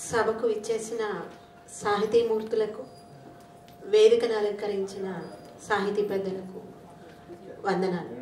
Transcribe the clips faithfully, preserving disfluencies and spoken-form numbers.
సభకు ఇచ్చేసిన సాహితీమూర్తులకు, వేదికను అలంకరించిన సాహితీ పెద్దలకు వందనాలు.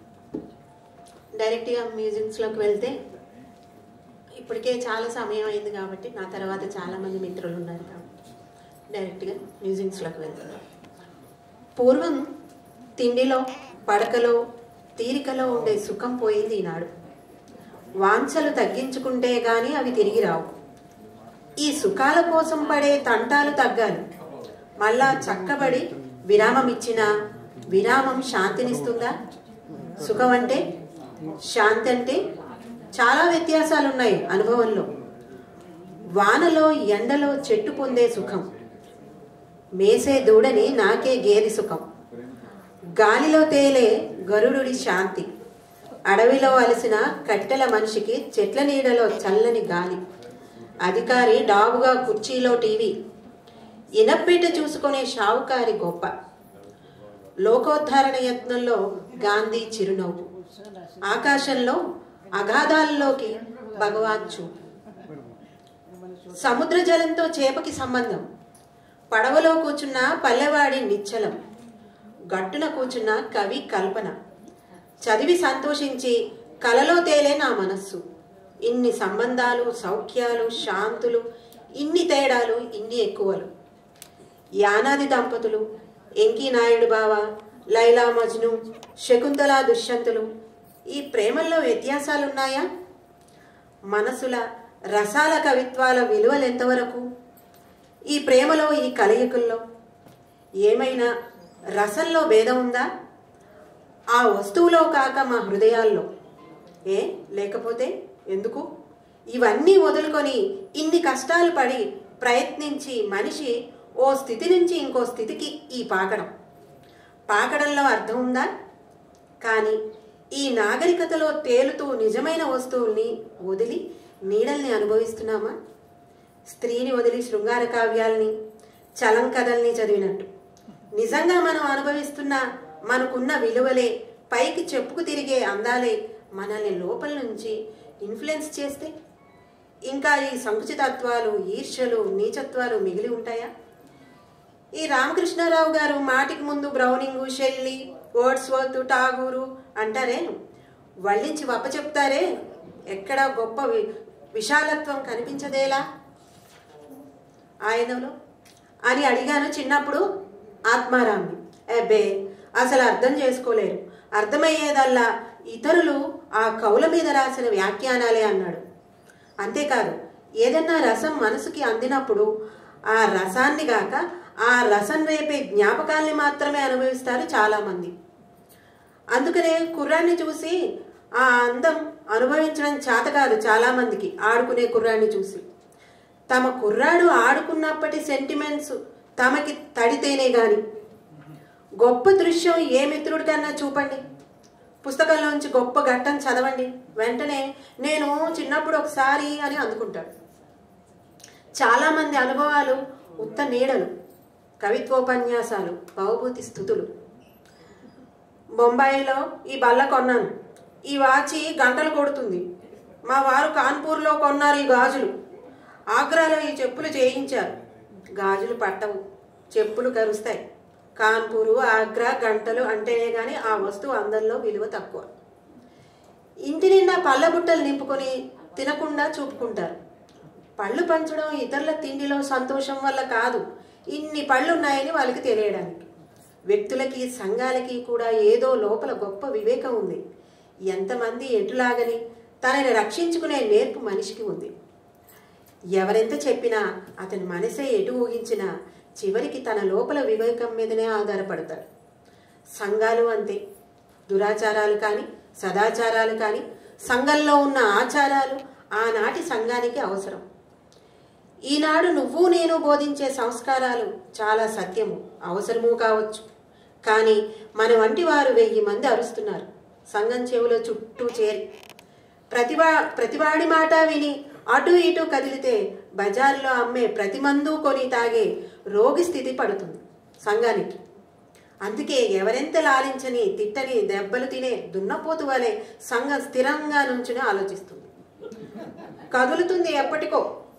డైరెక్ట్గా మ్యూజియంస్లోకి వెళ్తే ఇప్పటికే చాలా సమయం అయింది కాబట్టి నా తర్వాత చాలామంది మిత్రులు ఉన్నారు కాబట్టి డైరెక్ట్గా మ్యూజియంస్లోకి వెళ్తున్నాం. పూర్వం తిండిలో, పడకలో, తీరికలో ఉండే సుఖం పోయింది ఈనాడు. వాంఛలు తగ్గించుకుంటే గాని అవి తిరిగి రావు. ఈ సుఖాల కోసం పడే తంటాలు తగ్గాలి. మళ్ళా చక్కబడి విరామం ఇచ్చినా విరామం శాంతినిస్తుందా? సుఖం అంటే, శాంతి అంటే చాలా వ్యత్యాసాలు ఉన్నాయి అనుభవంలో. వానలో, ఎండలో చెట్టు పొందే సుఖం, మేసే దూడని నాకే గేది సుఖం, గాలిలో తేలే గరుడుడి శాంతి, అడవిలో అలసిన కట్టెల మనిషికి చెట్ల నీడలో చల్లని గాలి, అధికారి డాబుగా కుర్చీలో టీవీ, ఇనప్పీట చూసుకునే షావుకారి గొప్ప, లోకోద్ధారణ యత్నంలో గాంధీ చిరునవ్వు, ఆకాశంలో అగాధాల్లోకి భగవాన్ చూపు, సముద్ర జలంతో చేపకి సంబంధం, పడవలో కూర్చున్న పల్లెవాడి నిశ్చలం, గట్టున కూర్చున్న కవి కల్పన, చదివి సంతోషించి కలలో తేలే నా మనస్సు. ఇన్ని సంబంధాలు, సౌఖ్యాలు, శాంతులు, ఇన్ని తేడాలు, ఇన్ని ఎక్కువలు. యానాది దంపతులు, ఎంకీ నాయుడు బావ, లైలా మజ్ను, శకుంతల దుష్యంతులు, ఈ ప్రేమల్లో వ్యత్యాసాలున్నాయా? మనసుల రసాల కవిత్వాల విలువలు ఎంతవరకు? ఈ ప్రేమలో, ఈ కలయికల్లో ఏమైనా రసంలో భేదం ఉందా? ఆ వస్తువులో కాక మా హృదయాల్లో. ఏ లేకపోతే ఎందుకు? ఇవన్నీ వదులుకొని ఇన్ని కష్టాలు పడి ప్రయత్నించి మనిషి ఓ స్థితి నుంచి ఇంకో స్థితికి ఈ పాకడం, పాకడంలో అర్థం ఉందా? కానీ ఈ నాగరికతలో తేలుతూ నిజమైన వస్తువుల్ని వదిలి నీడల్ని అనుభవిస్తున్నామా? స్త్రీని వదిలి శృంగార కావ్యాల్ని, చలం కథల్ని చదివినట్టు. నిజంగా మనం అనుభవిస్తున్న మనకున్న విలువలే, పైకి చెప్పుకు తిరిగే అందాలే మనల్ని లోపల నుంచి ఇన్ఫ్లుయెన్స్ చేస్తే ఇంకా ఈ సంకుచితత్వాలు, ఈర్ష్యలు, నీచత్వాలు మిగిలి ఉంటాయా? ఈ రామకృష్ణారావు గారు మాటికి ముందు బ్రౌనింగు, షెల్లీ, వర్డ్స్వర్త్, టాగూరు అంటారే, వల్లించి వప్ప చెప్తారే, ఎక్కడ గొప్ప వి విశాలత్వం కనిపించదేలా ఆయనలో అని అడిగాను చిన్నప్పుడు ఆత్మారాంని. అబ్బే అసలు అర్థం చేసుకోలేరు, అర్థమయ్యేదల్లా ఇతరులు ఆ కవుల మీద రాసిన వ్యాఖ్యానాలే అన్నాడు. అంతేకాదు, ఏదన్నా రసం మనసుకి అందినప్పుడు ఆ రసాన్ని గాక ఆ రసం రేపే జ్ఞాపకాల్ని మాత్రమే అనుభవిస్తారు చాలామంది. అందుకనే కుర్రాన్ని చూసి ఆ అందం అనుభవించడం చేత కాదు చాలామందికి. ఆడుకునే కుర్రాన్ని చూసి తమ కుర్రాడు ఆడుకున్నప్పటి సెంటిమెంట్స్ తమకి తడితేనే గాని. గొప్ప దృశ్యం ఏ మిత్రుడికన్నా చూపండి, పుస్తకంలోంచి గొప్ప ఘట్టం చదవండి, వెంటనే నేను చిన్నప్పుడు ఒకసారి అని అందుకుంటాడు. చాలామంది అనుభవాలు ఉత్త నీడలు, కవిత్వోపన్యాసాలు, భవభూతి స్థుతులు. బొంబాయిలో ఈ బల్ల కొన్నాను, ఈ వాచి గంటలు కొడుతుంది, మా వారు కాన్పూర్లో కొన్నారు ఈ గాజులు, ఆగ్రాలో ఈ చెప్పులు చేయించారు, గాజులు పట్టవు, చెప్పులు కరుస్తాయి. కాన్పూరు, ఆగ్రా, గంటలు అంటేనే కానీ ఆ వస్తువు అందరిలో విలువ తక్కువ. ఇంటి నిండా పళ్ళ బుట్టలు నింపుకొని తినకుండా చూపుకుంటారు. పళ్ళు పంచడం ఇతరుల తిండిలో సంతోషం వల్ల కాదు, ఇన్ని పళ్ళు ఉన్నాయని వాళ్ళకి తెలియడానికి. వ్యక్తులకి, సంఘాలకి కూడా ఏదో లోపల గొప్ప వివేకం ఉంది. ఎంతమంది ఎటులాగని తనని రక్షించుకునే నేర్పు మనిషికి ఉంది. ఎవరెంత చెప్పినా, అతని మనసే ఎటు ఊహించినా చివరికి తన లోపల వివేకం మీదనే ఆధారపడతాడు. సంఘాలు అంతే. దురాచారాలు కానీ, సదాచారాలు కానీ, సంఘంలో ఉన్న ఆచారాలు ఆనాటి సంఘానికి అవసరం. ఈనాడు నువ్వు నేను బోధించే సంస్కారాలు చాలా సత్యము, అవసరము కావచ్చు. కానీ మన వంటి వారు వెయ్యి మంది అరుస్తున్నారు సంఘం చెవులో చుట్టూ చేరి. ప్రతివా ప్రతివాడి మాట విని అటు ఇటు కదిలితే బజార్లో అమ్మే ప్రతి మందు కొని తాగే రోగి స్థితి పడుతుంది సంఘానికి. అందుకే ఎవరెంత లాలించని, తిట్టని, దెబ్బలు తినే దున్నపోతు వలె సంఘం స్థిరంగా నుంచుని ఆలోచిస్తుంది. కదులుతుంది ఎప్పటికో.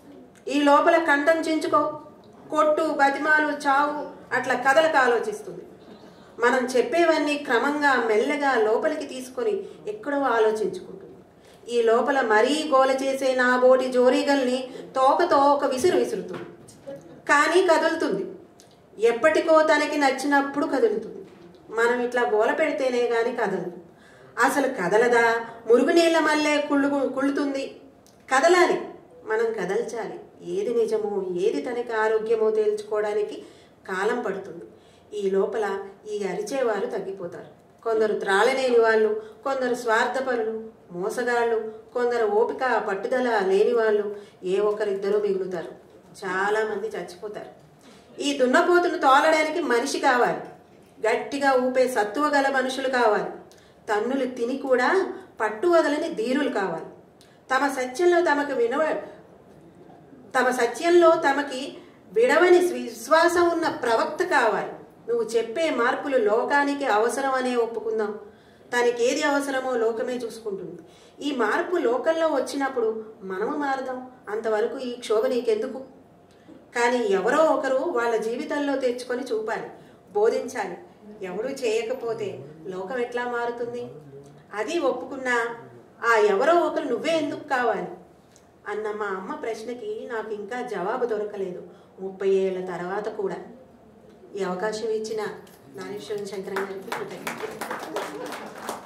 ఈ లోపల కంఠం చించుకో, కొట్టు, బతిమాలు, చావు, అట్లా కథలకు ఆలోచిస్తుంది. మనం చెప్పేవన్నీ క్రమంగా మెల్లగా లోపలికి తీసుకొని ఎక్కడో ఆలోచించుకుంటుంది. ఈ లోపల మరీ గోల చేసే నా బోటి జోరీగల్ని తోకతో ఒక విసురు విసురుతుంది. కానీ కదులుతుంది. ఎప్పటికో తనకి నచ్చినప్పుడు కదులుతుంది. మనం ఇట్లా గోల పెడితేనే కానీ కదలదు. అసలు కదలదా? మురుగునీళ్ళ మల్లె కుళ్ళు కుళ్ళుతుంది. కదలాలి, మనం కదల్చాలి. ఏది నిజమో ఏది తనకి ఆరోగ్యమో తేల్చుకోవడానికి కాలం పడుతుంది. ఈ లోపల ఈ అరిచేవారు తగ్గిపోతారు. కొందరు త్రాళలేని వాళ్ళు, కొందరు స్వార్థపరులు, మోసగాళ్ళు, కొందరు ఓపిక పట్టుదల లేని వాళ్ళు, ఏ ఒక్కరిద్దరూ మిగులుతారు. చాలామంది చచ్చిపోతారు. ఈ దున్నపోతును తోలడానికి మనిషి కావాలి. గట్టిగా ఊపే సత్తువ గల మనుషులు కావాలి. తన్నులు తిని కూడా పట్టు వదలని ధీరులు కావాలి. తమ సత్యంలో తమకు వినవ తమ సత్యంలో తమకి విడవని విశ్వాసం ఉన్న ప్రవక్త కావాలి. నువ్వు చెప్పే మార్పులు లోకానికి అవసరం అనే ఒప్పుకుందాం. తనకి ఏది అవసరమో లోకమే చూసుకుంటుంది. ఈ మార్పు లోకంలో వచ్చినప్పుడు మనము మారదాం. అంతవరకు ఈ క్షోభ నీకెందుకు? కానీ ఎవరో ఒకరు వాళ్ళ జీవితంలో తెచ్చుకొని చూపాలి, బోధించాలి. ఎవరు చేయకపోతే లోకం ఎట్లా మారుతుంది? అది ఒప్పుకున్నా ఆ ఎవరో ఒకరు నువ్వే ఎందుకు కావాలి అన్న మా అమ్మ ప్రశ్నకి నాకు ఇంకా జవాబు దొరకలేదు. ముప్పై ఏళ్ళ తర్వాత కూడా. ఈ అవకాశం ఇచ్చిన నాగేశ్వర శంకరన్ గారికి కృతజ్ఞతలు.